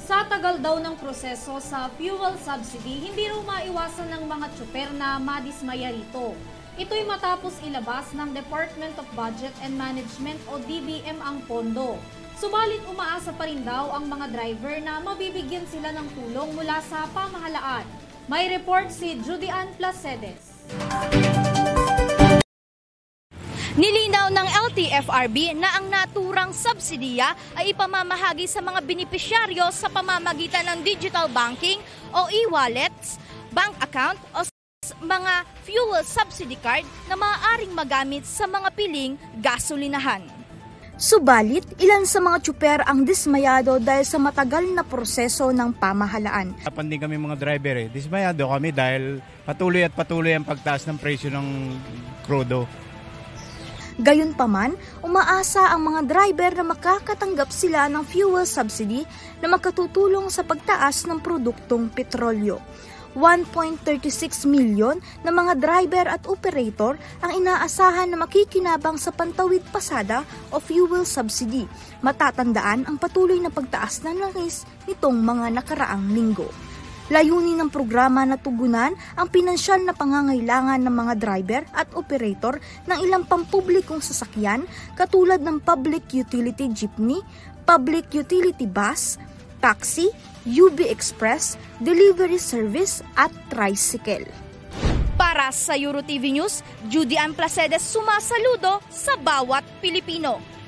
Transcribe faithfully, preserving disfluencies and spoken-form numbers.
Sa tagal daw ng proseso sa fuel subsidy, hindi raw maiwasan ng mga tsuper na madismaya rito. Ito'y matapos ilabas ng Department of Budget and Management o D B M ang pondo. Subalit umaasa pa rin daw ang mga driver na mabibigyan sila ng tulong mula sa pamahalaan. May report si Judy Ann Placedes. Nilinaw ng L T F R B na ang naturang subsidiya ay ipamamahagi sa mga benepisyaryo sa pamamagitan ng digital banking o e-wallets, bank account o mga fuel subsidy card na maaaring magamit sa mga piling gasolinahan. Subalit, ilan sa mga tsuper ang dismayado dahil sa matagal na proseso ng pamahalaan. Kapan din kami mga driver eh. Dismayado kami dahil patuloy at patuloy ang pagtaas ng presyo ng krudo. Gayunpaman, umaasa ang mga driver na makakatanggap sila ng fuel subsidy na makatutulong sa pagtaas ng produktong petrolyo. one point three six milyon na mga driver at operator ang inaasahan na makikinabang sa pantawid pasada o fuel subsidy. Matatandaan ang patuloy na pagtaas ng langis nitong mga nakaraang linggo. Layunin ng programa na tugunan ang pinansyal na pangangailangan ng mga driver at operator ng ilang pampublikong sasakyan katulad ng public utility jeepney, public utility bus, taxi, U B Express, delivery service at tricycle. Para sa EuroTV News, Judy Ann Placedes sumasaludo sa bawat Pilipino.